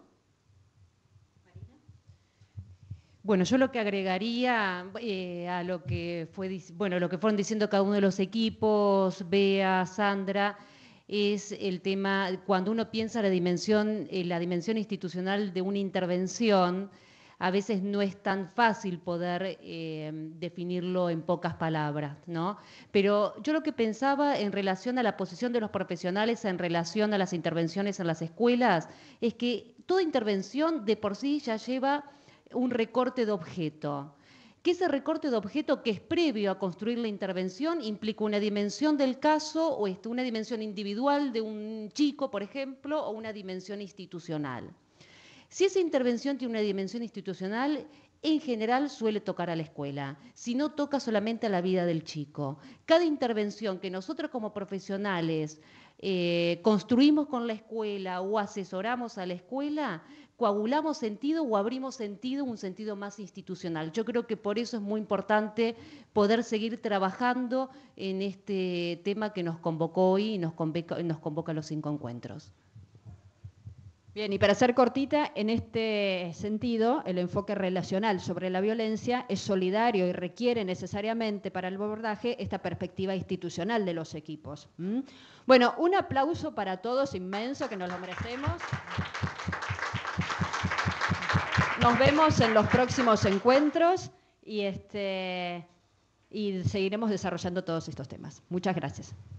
Bueno, yo lo que agregaría eh, a lo que fue, bueno, lo que fueron diciendo cada uno de los equipos, Bea, Sandra, es el tema, cuando uno piensa la dimensión, eh, la dimensión institucional de una intervención, a veces no es tan fácil poder eh, definirlo en pocas palabras, ¿no? Pero yo lo que pensaba en relación a la posición de los profesionales, en relación a las intervenciones en las escuelas, es que toda intervención de por sí ya lleva un recorte de objeto. Que ese recorte de objeto que es previo a construir la intervención implica una dimensión del caso o una dimensión individual de un chico, por ejemplo, o una dimensión institucional. Si esa intervención tiene una dimensión institucional, en general suele tocar a la escuela, si no toca solamente a la vida del chico. Cada intervención que nosotros como profesionales eh, construimos con la escuela o asesoramos a la escuela, coagulamos sentido o abrimos sentido, un sentido más institucional. Yo creo que por eso es muy importante poder seguir trabajando en este tema que nos convocó hoy y nos convoca, nos convoca a los cinco encuentros. Bien, y para ser cortita, en este sentido, el enfoque relacional sobre la violencia es solidario y requiere necesariamente para el abordaje esta perspectiva institucional de los equipos. ¿Mm? Bueno, un aplauso para todos inmenso, que nos lo merecemos. Nos vemos en los próximos encuentros y, este, y seguiremos desarrollando todos estos temas. Muchas gracias.